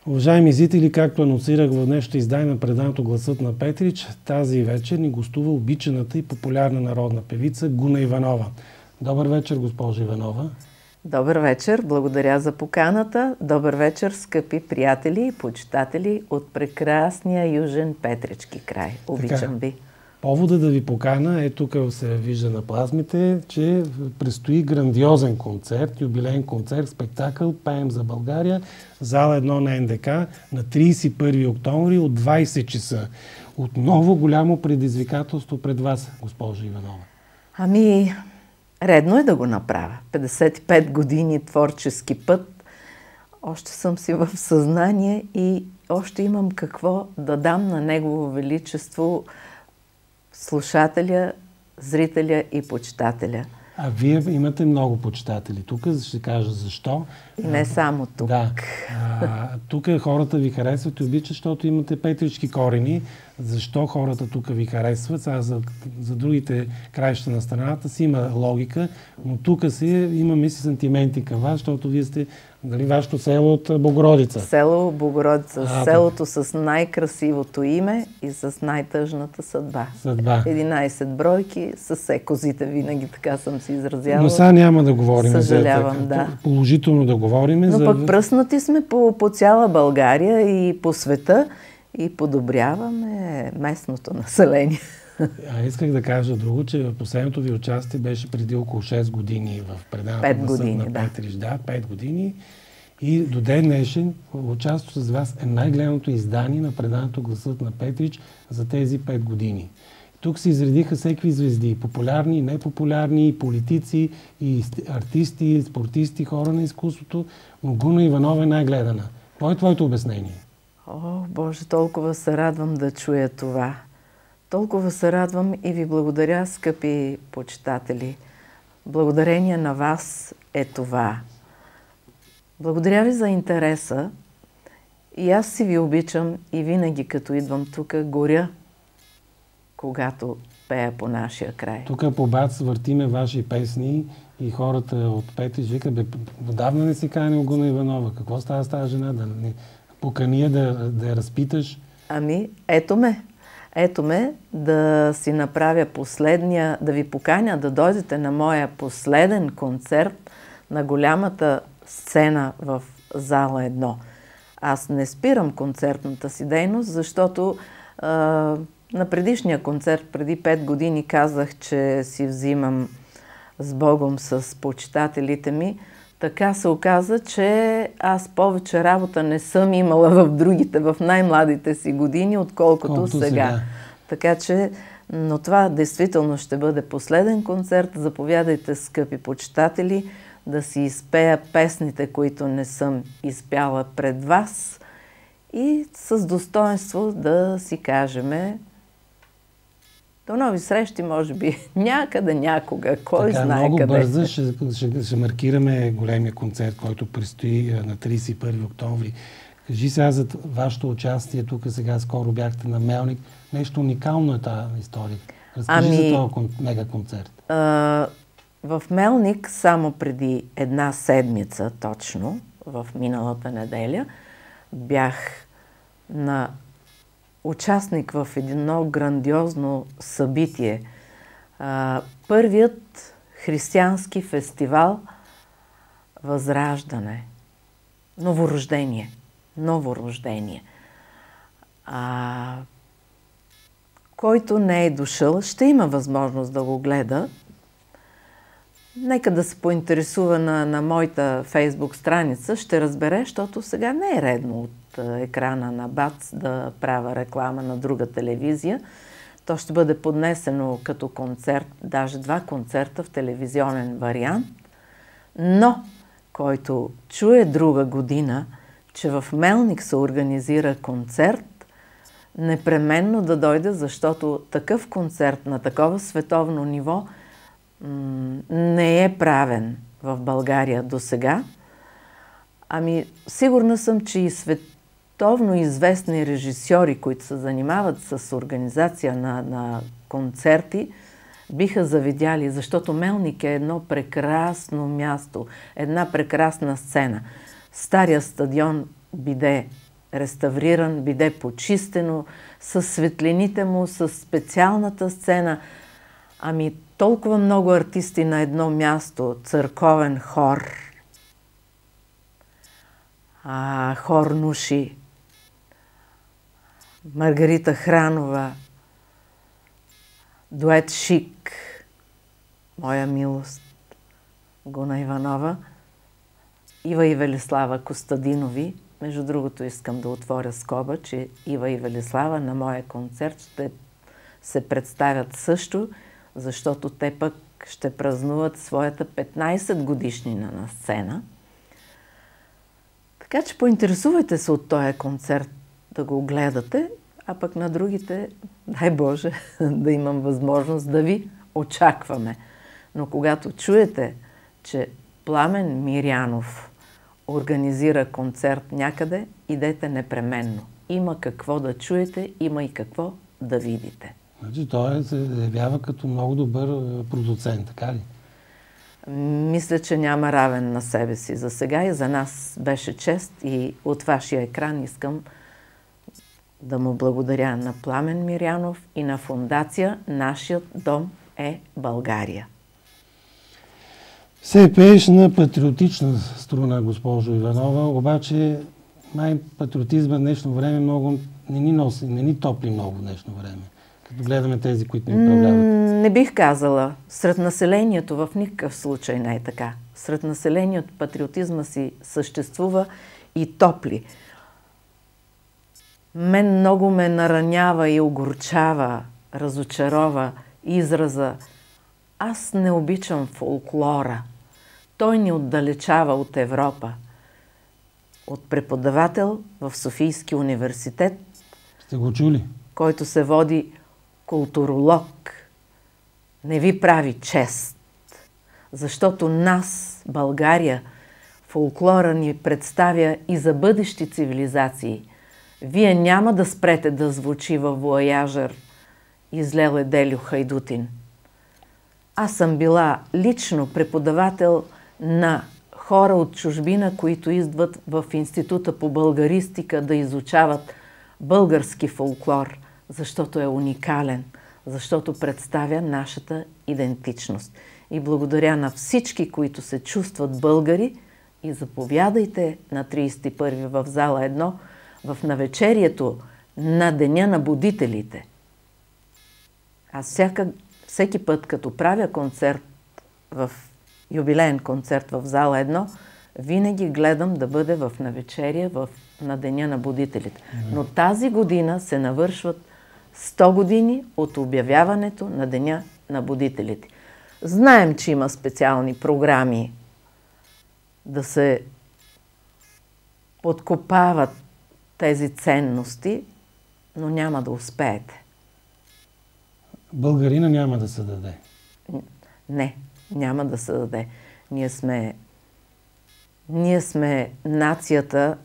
Уважаеми зрители, както анонсирах в днешното издание на предаването Гласът на Петрич, тази вечер ни гостува обичаната и популярна народна певица Гуна Иванова. Добър вечер, госпожа Иванова. Добър вечер, благодаря за поканата. Добър вечер, скъпи приятели и почитатели от прекрасния южен Петрички край. Обичам ви. Повода да ви покана е, тук се вижда на плазмите, че предстои грандиозен концерт, юбилеен концерт, спектакъл "Пеем за България", зала 1 на НДК на 31 октомври от 20 часа. Отново голямо предизвикателство пред вас, госпожа Иванова. Редно е да го направя. 55 години творчески път. Още съм си в съзнание и още имам какво да дам на Негово Величество, слушателя, зрителя и почитателя. А вие имате много почитатели. Тук ще кажа защо. И не само тук. Да. Тук хората ви харесват и обичат, защото имате петрички корени. Защо хората тук ви харесват? За другите краища на страната си има логика, но тук имаме си сантименти към вас, защото вие сте вашето село от Богородица. Село Богородица. Селото с най-красивото име и с най-тъжната съдба. 11 бройки, с козите винаги така съм си изразявала. Но сега няма да говорим. Съжалявам, да. Положително да говорим. Но пък пръснати сме по цяла България и по света и подобряваме местното население. Исках да кажа друго, че последното ви участие беше преди около 6 години в предаването на Петрич. Да, 5 години. И до ден днешен участието с вас е най-гледаното издание на предаването Гласът на Петрич за тези 5 години. Тук се изредиха всеки звезди, популярни, непопулярни, и политици, и артисти, и спортисти, хора на изкуството, но Гуна Иванова е най-гледана. Какво е твоето обяснение? О, Боже, толкова се радвам да чуя това. Толкова се радвам и ви благодаря, скъпи почитатели. Благодарение на вас е това. Благодаря ви за интереса. И аз си ви обичам и винаги като идвам тук горя, когато пея по нашия край. Тук по БАЦ въртиме ваши песни и хората от Петрич викат: отдавна не си канил Гуна Иванова. Какво става с тази жена? Да не покания да я разпиташ? Ето ме да си направя последния, да ви поканя да дойдете на моя последен концерт на голямата сцена в зала 1. Аз не спирам концертната си дейност, защото на предишния концерт, преди 5 години, казах, че си взимам с Богом, с почитателите ми. Така се оказа, че аз повече работа не съм имала в другите, в най-младите си години, отколкото сега. Така че, но това действително ще бъде последен концерт. Заповядайте, скъпи почитатели, да си изпея песните, които не съм изпяла пред вас и с достоинство да си кажеме до нови срещи, може би, някъде, някога, кой знае много къде. Много бързо ще маркираме големия концерт, който предстои на 31 октомври. Кажи сега за вашето участие тук сега, скоро бяхте на Мелник. Нещо уникално е тази история. Разкажи за този мега концерт. В Мелник само преди 1 седмица, точно, в миналата неделя, бях на участник в едно грандиозно събитие. Първият християнски фестивал Възраждане. Новорождение. Който не е дошъл, ще има възможност да го гледа. Нека да се поинтересува на моята Фейсбук страница, ще разбере, защото сега не е редно от екрана на БАЦ да правя реклама на друга телевизия. То ще бъде поднесено като концерт, даже 2 концерта в телевизионен вариант. Но, който чуе друга година, че в Мелник се организира концерт, непременно да дойде, защото такъв концерт на такова световно ниво не е правен в България досега. Сигурна съм, че и световно известни режисьори, които се занимават с организация на концерти, биха завидяли, защото Мелник е едно прекрасно място, една прекрасна сцена. Стария стадион Биде реставриран, биде почистено, с светлините му, с специалната сцена. Ами толкова много артисти на едно място, църковен хор, хор Нуши, Маргарита Хранова, дует Шик, Моя милост, Гуна Иванова, Ива и Велислава Костадинови. Между другото, искам да отворя скоба, че Ива и Велислава на моя концерт ще се представят също, защото те пък ще празнуват своята 15 годишнина на сцена. Така че поинтересувайте се от този концерт да го гледате, а пък на другите, дай Боже, да имам възможност да ви очакваме. Но когато чуете, че Пламен Мирянов организира концерт някъде, идете непременно. Има какво да чуете, има и какво да видите. Значи той се явява като много добър продуцент, така ли? Мисля, че няма равен на себе си за сега и за нас беше чест и от вашия екран искам да му благодаря на Пламен Мирянов и на фондация Нашият дом е България. Се пееш на патриотична струна, госпожо Иванова, обаче май патриотизма в днешно време много не ни носи, не ни топли много в днешно време, като гледаме тези, които ни управляват. Не бих казала. Сред населението в никакъв случай не е така. Сред населението патриотизма си съществува и топли. Мен много ме наранява и огорчава, разочарова израза "Аз не обичам фолклора". Той ни отдалечава от Европа. От преподавател в Софийски университет, сте го чули? Който се води културолог, не ви прави чест. Защото нас, България, фолклора ни представя и за бъдещи цивилизации. Вие няма да спрете да звучи във Вояжър "Излел е Делю Хайдутин". Аз съм била лично преподавател на хора от чужбина, които идват в Института по българистика да изучават български фолклор, защото е уникален, защото представя нашата идентичност. И благодаря на всички, които се чувстват българи, и заповядайте на 31 в зала 1 в навечерието на Деня на будителите. Аз всеки път, като правя концерт, юбилеен концерт в зала 1, винаги гледам да бъде в навечерие на Деня на будителите. Но тази година се навършват 100 години от обявяването на Деня на будителите. Знаем, че има специални програми да се подкопават тези ценности, но няма да успеете. Българина няма да се даде. Не, няма да се даде. Ние сме нацията,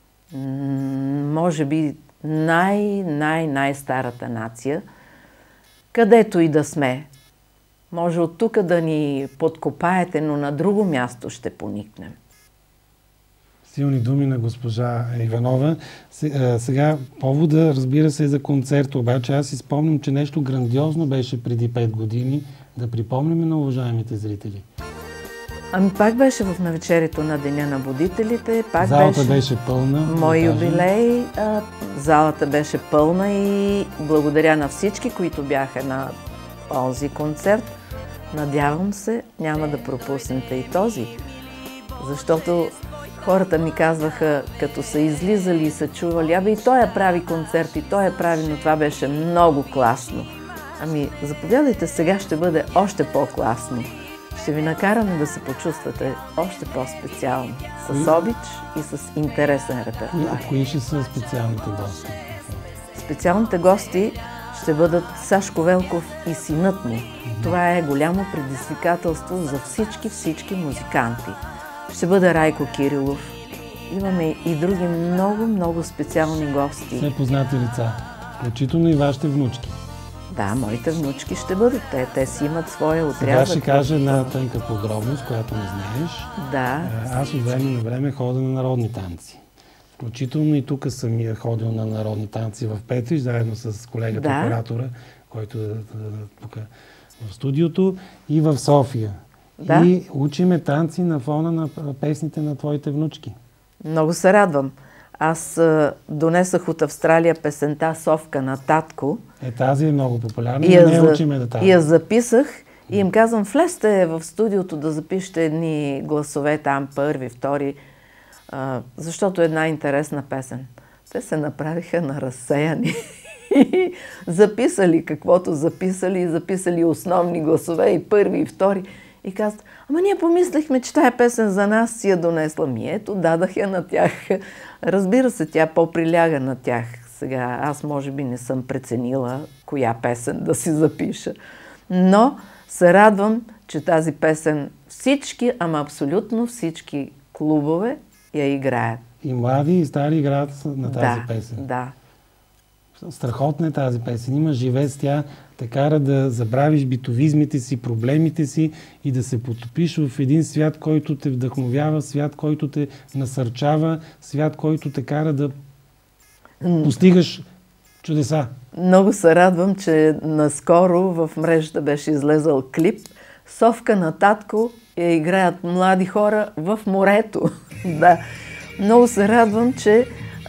може би най-старата нация, където и да сме. Може от тук да ни подкопаете, но на друго място ще поникнем. Силни думи на госпожа Иванова. Сега повода, разбира се, е за концерт, обаче аз си спомням, че нещо грандиозно беше преди 5 години. Да припомним на уважаемите зрители. Ами пак беше в навечерието на Деня на будителите. Залата беше пълна. Мой юбилей. Залата беше пълна и благодаря на всички, които бяха на този концерт. Надявам се, няма да пропуснете и този. Защото хората ми казваха, като са излизали и са чували, абе и той я прави концерт, и той я прави, но това беше много класно. Ами, заповядайте, сега ще бъде още по-класно. Ще ви накараме да се почувствате още по-специално. С обич и с интересен репертуар. Кои ще са специалните гости? Специалните гости ще бъдат Сашко Велков и синът му. Това е голямо предизвикателство за всички музиканти. Ще бъде Райко Кирилов. Имаме и други много специални гости. Все познати лица, включително и вашите внучки. Да, моите внучки ще бъдат. Те си имат своя отрязък. Сега ще кажа една тънка подробност, която не знаеш. Да. Аз от време на време ходя на народни танци. Включително и тук съм ходил на народни танци в Петрич, заедно с колегата оператора, който е тук в студиото, и в София. Да. И учиме танци на фона на песните на твоите внучки. Много се радвам. Аз донесах от Австралия песента "Совка на татко". Тази е много популярна, и не учиме да танци. И я записах и им казвам: влезте в студиото да запишете едни гласове там, първи, втори, защото е една интересна песен. Те се направиха на разсеяни. Записали каквото записали основни гласове, и първи, и втори. И казват: ама ние помислихме, че тая песен за нас си я донесла. Ето, дадах я на тях. Разбира се, тя по-приляга на тях. Сега аз може би не съм преценила коя песен да си запиша. Но се радвам, че тази песен всички, ама абсолютно всички клубове я играят. И млади, и стари играят на тази песен. Да. Страхотна е тази песен. Има живец, тя те кара да забравиш битовизмите си, проблемите си и да се потопиш в един свят, който те вдъхновява, свят, който те насърчава, свят, който те кара да постигаш чудеса. Много се радвам, че наскоро в мрежата беше излезъл клип "Совка на татко" я играят млади хора в морето. Да. Много се радвам, че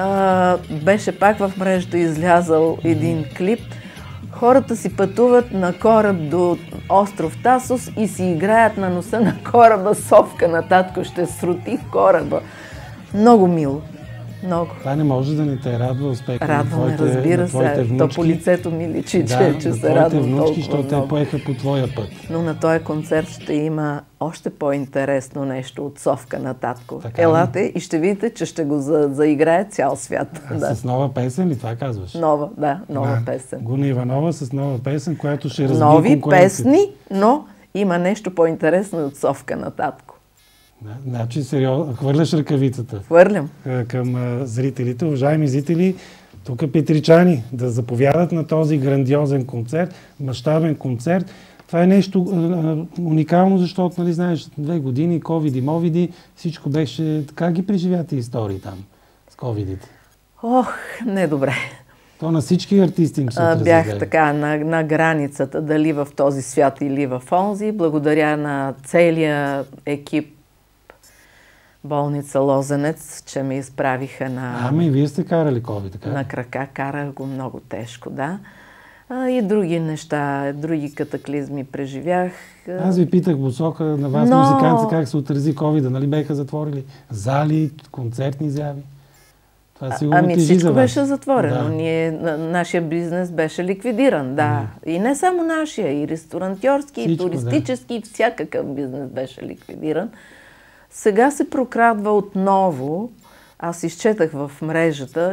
беше пак в мрежата излязъл един клип. Хората си пътуват на кораб до остров Тасос и си играят на носа на кораба "Совка на татко ще срути кораба". Много мило. Много. Това не може да не те радва успеха на твоите внучки. Разбира се. То по лицето ми личи, че се радвам внучки, защото те поеха по твоя път. Но на този концерт ще има още по-интересно нещо от "Совка на татко". Така, елате и ще видите, че ще го заиграе цял свят. С нова песен ли това казваш? Нова песен. Гуна Иванова с нова песен, която ще разбие нови песни, но има нещо по-интересно от "Совка на татко". Значи, сериозно, хвърляш ръкавицата. Хвърлям. Към зрителите. Уважаеми зрители, тук петричани да заповядат на този грандиозен концерт, мащабен концерт. Това е нещо уникално, защото, нали знаеш, 2 години, ковиди, мовиди, всичко беше... Как ги преживяте истории там с ковидите? Не добре. То на всички артисти им се отрази. Бях така на границата, дали в този свят или в онзи. Благодаря на целия екип болница "Лозенец", че ме изправиха на... и вие сте карали ковид, така? На крака. Карах го много тежко, да. И други неща, други катаклизми преживях. Аз ви питах посока на вас, музиканти, как се отрази ковида. Нали беха затворили зали, концертни изяви? Това сигурно тежи за вас. Всичко беше затворено. Нашия бизнес беше ликвидиран, да. И не само нашия, и ресторантьорски, и туристически, и всякакъв бизнес беше ликвидиран. Сега се прокрадва отново. Аз изчетах в мрежата.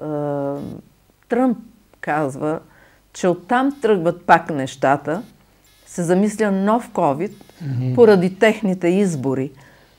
Тръмп казва, че оттам тръгват пак нещата. Се замисля нов ковид поради техните избори.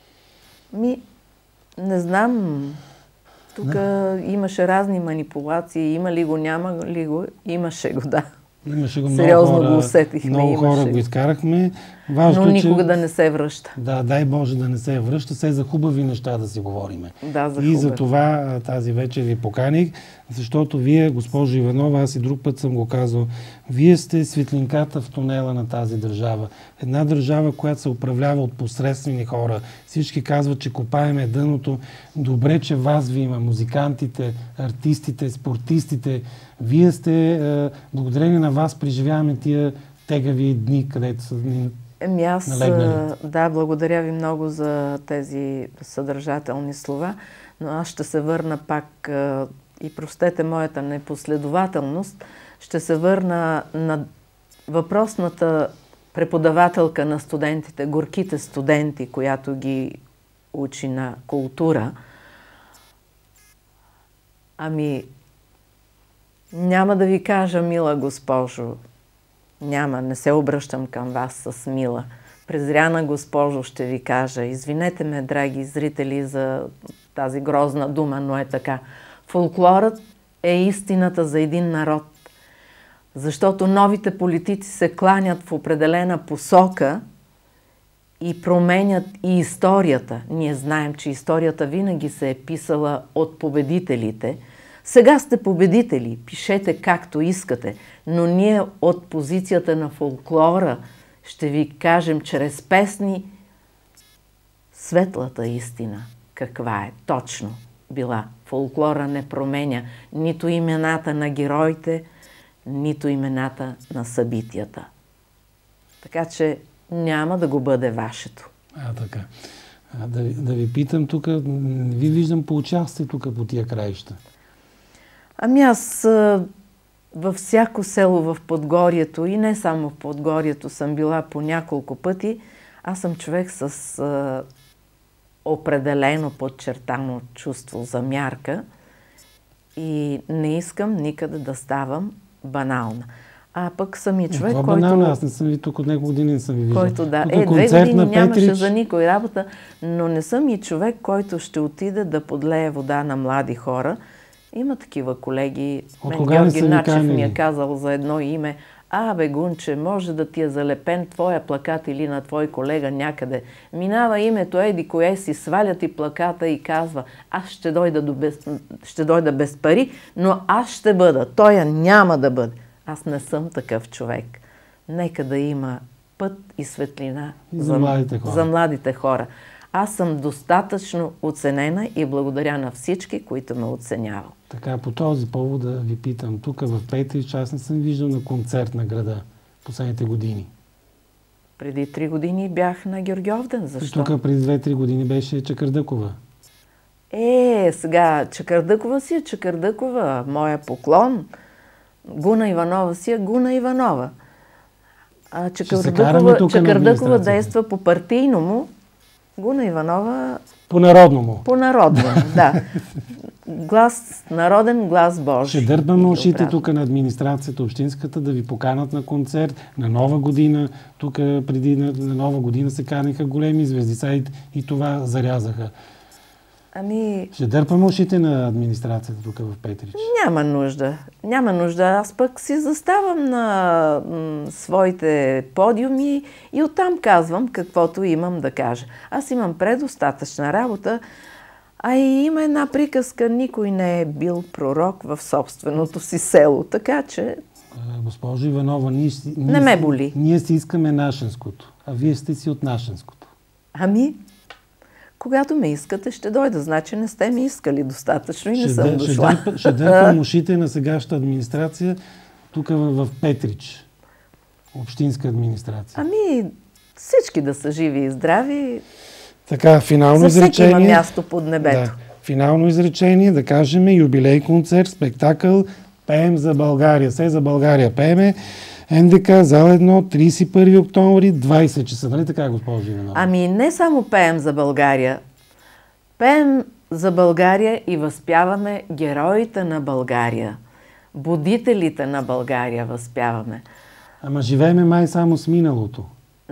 Не знам. Тук имаше разни манипулации. Има ли го, няма ли го? Имаше го, да. Имаше го сериозно много хора, го усетихме. Много хора го изкарахме. Важно, но никога да не се връща. Да, дай Боже да не се връща. Все за хубави неща да си говориме. Да, за и за това тази вечер ви поканих, защото вие, госпожо Иванова, аз и друг път съм го казал, вие сте светлинката в тунела на тази държава. Една държава, която се управлява от посредствени хора. Всички казват, че копаеме дъното. Добре, че вас ви има. Музикантите, артистите, спортистите. Вие сте, благодарение на вас преживяваме тия тегави дни, където са налегнали. Да, благодаря ви много за тези съдържателни слова, но аз ще се върна пак и простете моята непоследователност, ще се върна на въпросната преподавателка на студентите, горките студенти, която ги учи на култура. Няма да ви кажа, мила госпожо, не се обръщам към вас с мила. Презряна госпожо ще ви кажа, извинете ме, драги зрители, за тази грозна дума, но е така. Фолклорът е истината за един народ, защото новите политици се кланят в определена посока и променят и историята. Ние знаем, че историята винаги се е писала от победителите. Сега сте победители, пишете както искате, но ние от позицията на фолклора ще ви кажем чрез песни светлата истина. Каква е точно била? Фолклора не променя нито имената на героите, нито имената на събитията. Така че няма да го бъде вашето. Така. Да ви питам тук, ви виждам по участие тук по тия краища. Ами аз във всяко село в Подгорието и не само в Подгорието съм била по няколко пъти. Аз съм човек с определено подчертано чувство за мярка и не искам никъде да ставам банална. А пък съм и човек, който... Аз не съм ви тук от няколко години, не съм ви виждал. Който, да. 2 години нямаше за никой работа, но не съм и човек, който ще отиде да подлее вода на млади хора. Има такива колеги. Мен Георги Начев ми е казал за едно име: бе, Гунче, може да ти е залепен твоя плакат или на твой колега някъде. Минава името еди кое си, сваля ти плаката и казва: аз ще дойда без пари, но аз ще бъда. Тоя няма да бъде. Аз не съм такъв човек. Нека да има път и светлина за младите хора. Аз съм достатъчно оценена и благодаря на всички, които ме оценяват. Така, по този повод да ви питам. Тук в Петрич аз не съм виждал на концерт на града последните години. Преди 3 години бях на Георгиовден. Защо? Тук преди 2-3 години беше Чакърдъкова. Сега Чакърдъкова си е Чакърдъкова. Моя поклон. Гуна Иванова си е Гуна Иванова. Чакърдъкова действа по партийно му, Гуна Иванова... По народно му. По народно, да. Глас народен, глас Божи. Ще дърпаме ушите тук на администрацията общинската да ви поканат на концерт на Нова година. Тук преди на Нова година се каниха големи звезди и това зарязаха. Ще дърпаме ушите на администрацията тук в Петрич. Няма нужда. Няма нужда. Аз пък си заставам на своите подиуми и оттам казвам каквото имам да кажа. Аз имам предостатъчна работа, а и има една приказка: никой не е бил пророк в собственото си село. Така че... Госпожо Иванова, не ме боли. Ние си искаме нашенското, а вие сте си от нашенското. Когато ме искате, ще дойда. Значи не сте ми искали достатъчно и не съм дошла. Ще дърпам ушите на сегашната администрация тук в Петрич. Общинска администрация. Всички да са живи и здрави. Така, финално изречение. За всеки има място под небето. Да, финално изречение, да кажем, юбилей концерт, спектакъл, пеем за България. Все за България пееме. НДК, зал 1, 31 октомври, 20 часа. Нали така, госпожо Иванова? Не само пеем за България. Пеем за България и възпяваме героите на България. Будителите на възпяваме. Живееме май само с миналото.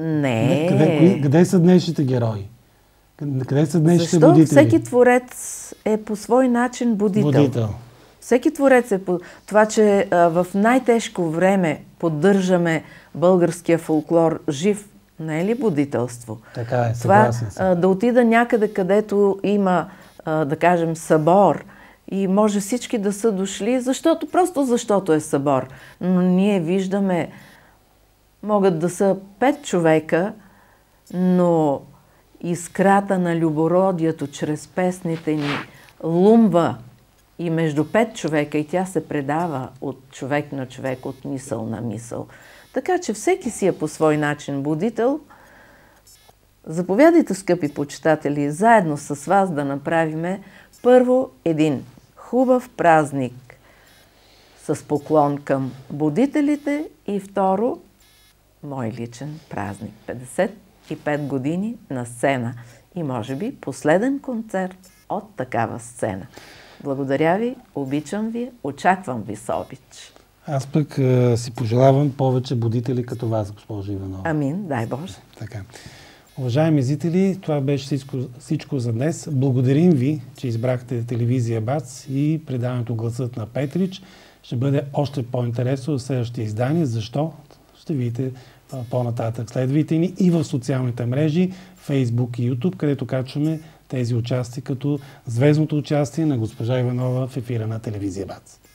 Не. Къде са днешните герои? Къде са днешните будители? Защо всеки творец е по свой начин будител? Всеки творец е по това, че в най-тежко време поддържаме българския фолклор жив. Не е ли будителство? Така е, съгласен съм. Да отида някъде, където има, да кажем, събор и може всички да са дошли, защото е събор. Но ние виждаме, могат да са 5 човека, но искрата на любородието чрез песните ни лумва и между 5 човека и тя се предава от човек на човек, от мисъл на мисъл. Така че всеки си е по свой начин будител. Заповядайте, скъпи почитатели, заедно с вас да направиме първо един хубав празник с поклон към будителите и второ мой личен празник. 55 години на сцена и може би последен концерт от такава сцена. Благодаря ви, обичам ви, очаквам ви с обич. Аз пък си пожелавам повече будители като вас, госпожо Иванова. Амин, дай Боже. Така. Уважаеми зрители, това беше всичко за днес. Благодарим ви, че избрахте телевизия БАЦ и предаването Гласът на Петрич. Ще бъде още по-интересно в следващите издания. Защо? Ще видите по-нататък. Следвайте ни и в социалните мрежи, Facebook и YouTube, където качваме тези участия, като звездното участие на госпожа Иванова в ефира на телевизия БАЦ.